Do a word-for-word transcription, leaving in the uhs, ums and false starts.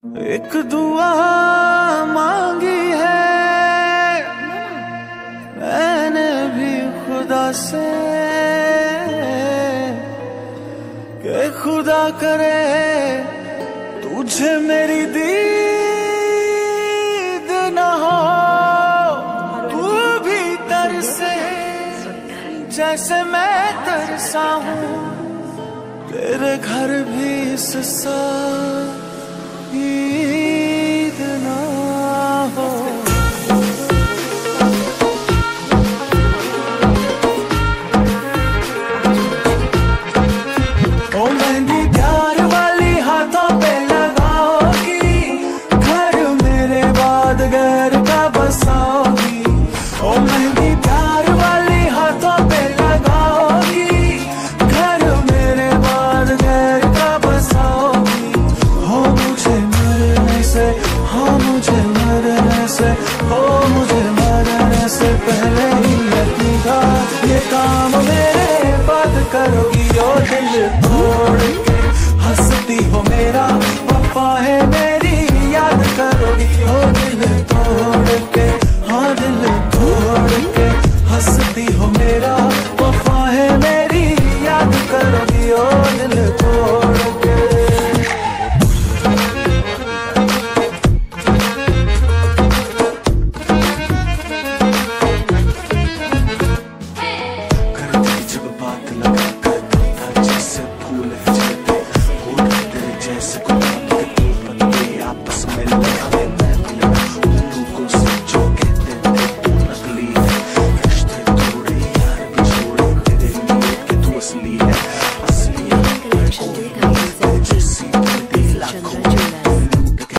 एक दुआ मांगी है मैंने भी खुदा से कि खुदा करे तुझे मेरी दीद न हो, तू भी तरसे जैसे मैं तरसा हूँ, तेरे घर भी इस साल